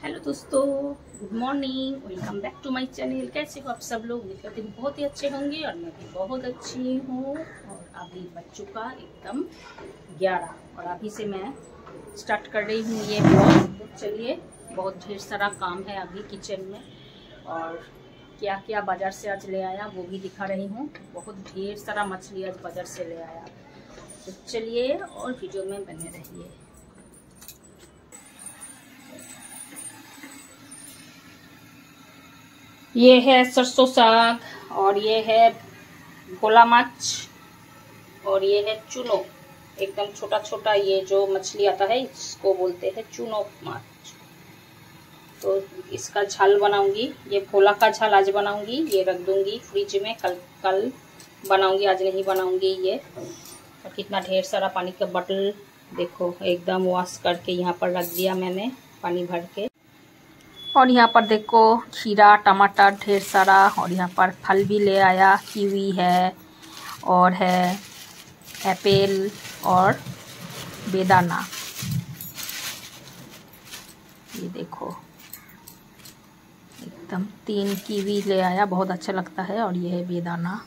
Hello दोस्तों, good morning, welcome back to my channel. कैसे हो आप सब लोग? उम्मीद करती हूँ बहुत ही अच्छे होंगे और मैं भी बहुत अच्छी हूँ। और अभी बज चुका एकदम 11 और अभी से मैं स्टार्ट कर रही हूँ ये ब्लॉग। तो चलिए, बहुत ढेर सारा काम है अभी किचन में और क्या क्या बाज़ार से आज ले आया वो भी दिखा रही हूँ। बहुत ढेर सारा मछली आज बाज़ार से ले आया। तो चलिए और वीडियो में बने रहिए। ये है सरसों साग और ये है भोला माछ और ये है चुनो, एकदम छोटा छोटा। ये जो मछली आता है इसको बोलते हैं चुनो माछ। तो इसका झाल बनाऊंगी। ये भोला का झाल आज बनाऊंगी, ये रख दूंगी फ्रिज में। कल बनाऊंगी, आज नहीं बनाऊंगी ये। और कितना ढेर सारा पानी का बोतल देखो, एकदम वॉश करके यहाँ पर रख दिया मैंने पानी भर के। और यहाँ पर देखो खीरा टमाटर ढेर सारा। और यहाँ पर फल भी ले आया, कीवी है और है एप्पल और बेदाना। ये देखो एकदम 3 कीवी ले आया, बहुत अच्छा लगता है। और ये है बेदाना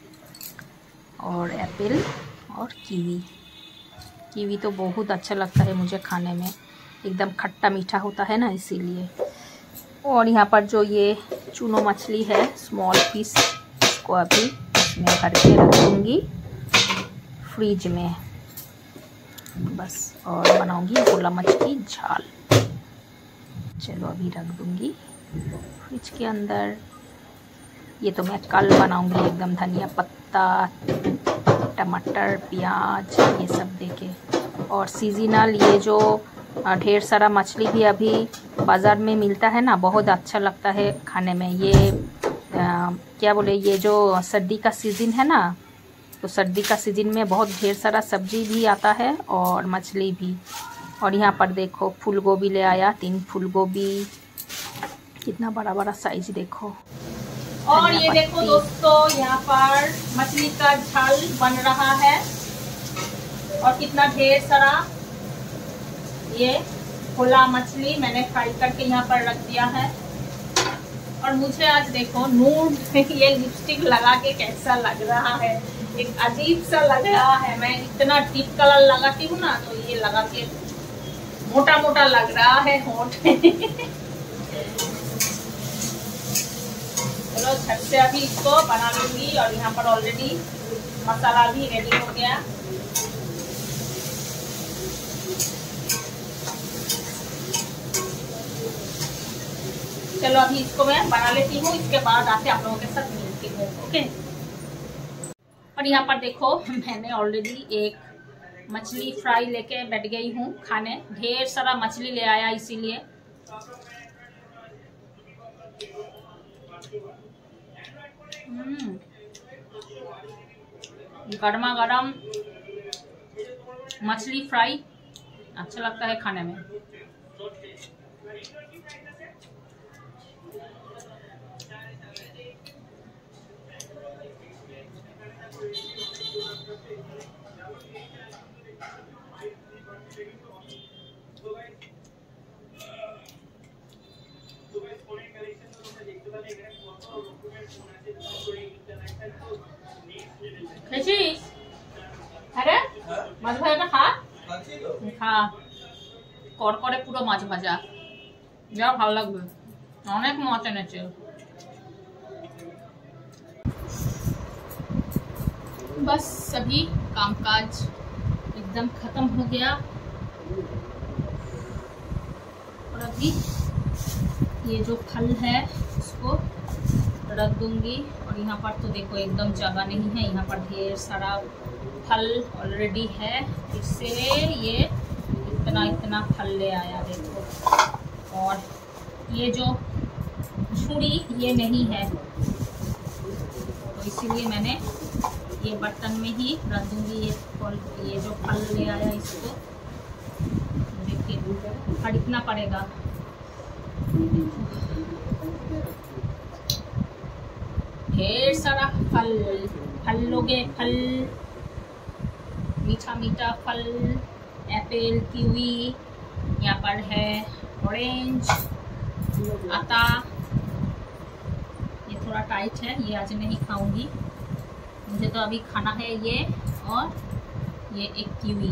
और एप्पल और कीवी। कीवी तो बहुत अच्छा लगता है मुझे खाने में, एकदम खट्टा मीठा होता है ना, इसीलिए। और यहाँ पर जो ये चुनो मछली है स्मॉल पीस, इसको अभी इसमें भर के रख दूँगी फ्रिज में बस। और बनाऊँगी भोला मछ की झाल। चलो अभी रख दूँगी फ्रिज के अंदर। ये तो मैं कल बनाऊँगी, एकदम धनिया पत्ता टमाटर प्याज ये सब देके। और सीजनल ये जो ढेर सारा मछली भी अभी बाज़ार में मिलता है ना, बहुत अच्छा लगता है खाने में। ये क्या बोले, ये जो सर्दी का सीज़न है ना, तो सर्दी का सीज़न में बहुत ढेर सारा सब्जी भी आता है और मछली भी। और यहाँ पर देखो फूल गोभी ले आया, 3 फूल गोभी, कितना बड़ा बड़ा साइज देखो। और ये देखो दोस्तों, यहाँ पर मछली का झाल बन रहा है और कितना ढेर सारा ये भोला मछली मैंने फ्राई करके यहाँ पर रख दिया है। और मुझे आज देखो नूड ये लिपस्टिक लगा के कैसा लग रहा है, एक अजीब सा लग रहा है। मैं इतना डीप कलर लगाती हूँ ना, तो ये लगा के मोटा मोटा लग रहा है होंठ। चलो झट से अभी इसको बना लूंगी। और यहाँ पर ऑलरेडी मसाला भी रेडी हो गया। चलो अभी इसको मैं बना लेती हूँ, इसके बाद आके आप लोगों के साथ मिलती हूँ। ओके। और यहाँ पर देखो मैंने ऑलरेडी एक मछली फ्राई लेके बैठ गई हूँ खाने। ढेर सारा मछली ले आया इसीलिए। गर्मा गर्म मछली फ्राई अच्छा लगता है खाने में। মাছ ভাজাটা খা খা করকরে পুরো মাছ ভাজা, যা ভালো লাগবে। অনেক মাছ এনেছে। बस सभी कामकाज एकदम खत्म हो गया। और अभी ये जो फल है उसको रख दूंगी। और यहाँ पर तो देखो एकदम जगह नहीं है, यहाँ पर ढेर सारा फल ऑलरेडी है, इससे ये इतना इतना फल ले आया देखो। और ये जो छुरी ये नहीं है, तो इसीलिए मैंने ये बर्तन में ही रख दूंगी। ये जो फल ले आया इसको देखिए खरीदना पड़ेगा। ढेर सारा फल लोगे, फल मीठा मीठा फल, एप्पल कीवी, यहाँ पर है ऑरेंज आता ये थोड़ा टाइट है, ये आज नहीं खाऊंगी। मुझे तो अभी खाना है ये, और ये एक कीवी।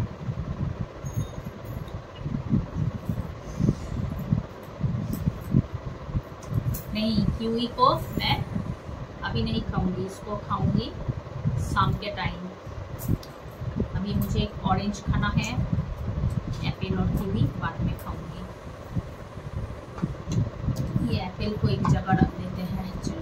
नहीं, कीवी को मैं अभी नहीं खाऊंगी, इसको खाऊंगी शाम के टाइम। अभी मुझे एक ऑरेंज खाना है, एप्पल और कीवी बाद में खाऊंगी। ये एप्पल को एक जगह रख देते हैं। चलो